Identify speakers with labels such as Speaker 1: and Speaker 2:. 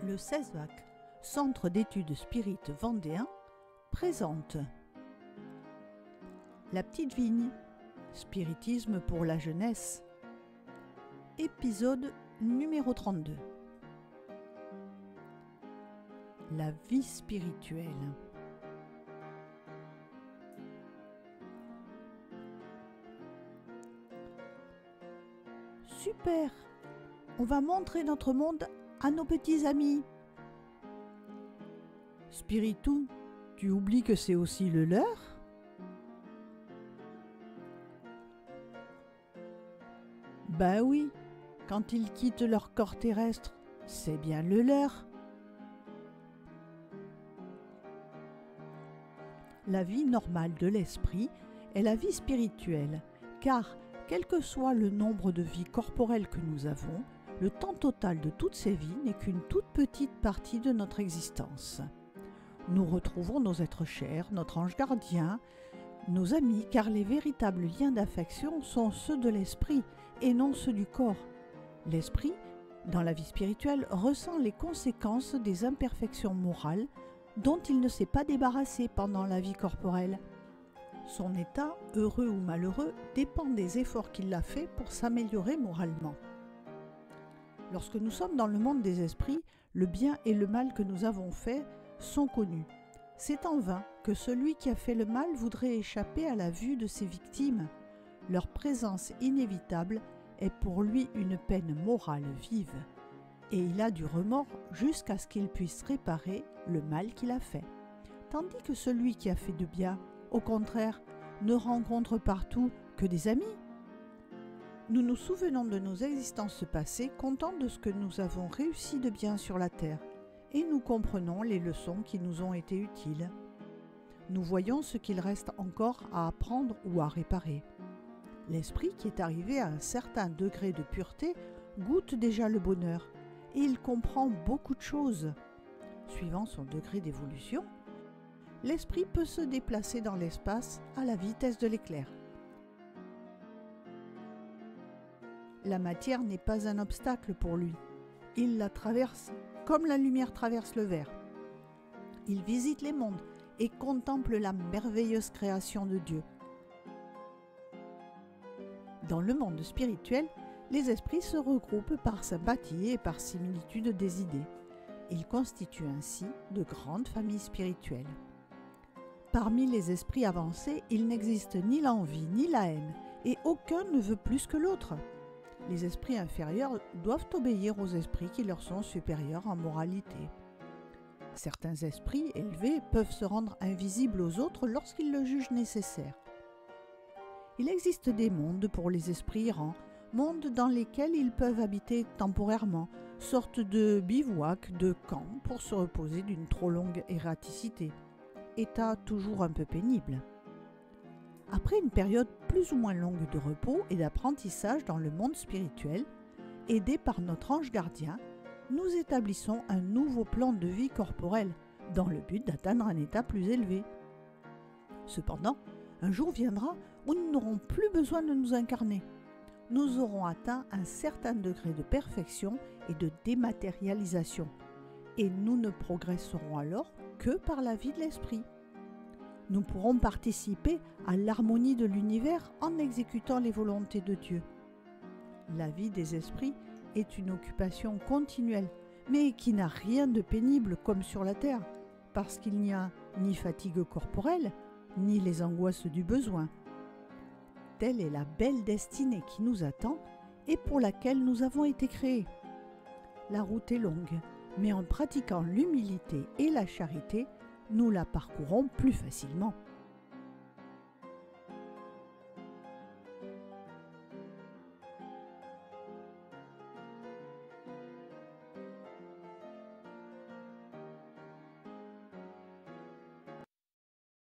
Speaker 1: Le CESVAC, Centre d'études spirites vendéen, présente La Petite Vigne, Spiritisme pour la jeunesse, épisode numéro 32. La vie spirituelle. Super! On va montrer notre monde à nos petits amis. Spiritou, tu oublies que c'est aussi le leur? Ben oui, quand ils quittent leur corps terrestre, c'est bien le leur. La vie normale de l'esprit est la vie spirituelle, car quel que soit le nombre de vies corporelles que nous avons, le temps total de toutes ces vies n'est qu'une toute petite partie de notre existence. Nous retrouvons nos êtres chers, notre ange gardien, nos amis, car les véritables liens d'affection sont ceux de l'esprit et non ceux du corps. L'esprit, dans la vie spirituelle, ressent les conséquences des imperfections morales dont il ne s'est pas débarrassé pendant la vie corporelle. Son état, heureux ou malheureux, dépend des efforts qu'il a faits pour s'améliorer moralement. Lorsque nous sommes dans le monde des esprits, le bien et le mal que nous avons fait sont connus. C'est en vain que celui qui a fait le mal voudrait échapper à la vue de ses victimes. Leur présence inévitable est pour lui une peine morale vive, et il a du remords jusqu'à ce qu'il puisse réparer le mal qu'il a fait. Tandis que celui qui a fait de bien, au contraire, ne rencontre partout que des amis. Nous nous souvenons de nos existences passées, contents de ce que nous avons réussi de bien sur la terre, et nous comprenons les leçons qui nous ont été utiles. Nous voyons ce qu'il reste encore à apprendre ou à réparer. L'esprit qui est arrivé à un certain degré de pureté goûte déjà le bonheur, et il comprend beaucoup de choses. Suivant son degré d'évolution, l'esprit peut se déplacer dans l'espace à la vitesse de l'éclair. La matière n'est pas un obstacle pour lui. Il la traverse comme la lumière traverse le verre. Il visite les mondes et contemple la merveilleuse création de Dieu. Dans le monde spirituel, les esprits se regroupent par sympathie et par similitude des idées. Ils constituent ainsi de grandes familles spirituelles. Parmi les esprits avancés, il n'existe ni l'envie ni la haine, et aucun ne veut plus que l'autre. Les esprits inférieurs doivent obéir aux esprits qui leur sont supérieurs en moralité. Certains esprits élevés peuvent se rendre invisibles aux autres lorsqu'ils le jugent nécessaire. Il existe des mondes pour les esprits errants, mondes dans lesquels ils peuvent habiter temporairement, sorte de bivouac, de camp pour se reposer d'une trop longue erraticité. État toujours un peu pénible. Après une période plus ou moins longue de repos et d'apprentissage dans le monde spirituel, aidés par notre ange gardien, nous établissons un nouveau plan de vie corporelle dans le but d'atteindre un état plus élevé. Cependant, un jour viendra où nous n'aurons plus besoin de nous incarner. Nous aurons atteint un certain degré de perfection et de dématérialisation, et nous ne progresserons alors que par la vie de l'esprit. Nous pourrons participer à l'harmonie de l'univers en exécutant les volontés de Dieu. La vie des esprits est une occupation continuelle, mais qui n'a rien de pénible comme sur la terre, parce qu'il n'y a ni fatigue corporelle, ni les angoisses du besoin. Telle est la belle destinée qui nous attend et pour laquelle nous avons été créés. La route est longue, mais en pratiquant l'humilité et la charité, nous la parcourons plus facilement.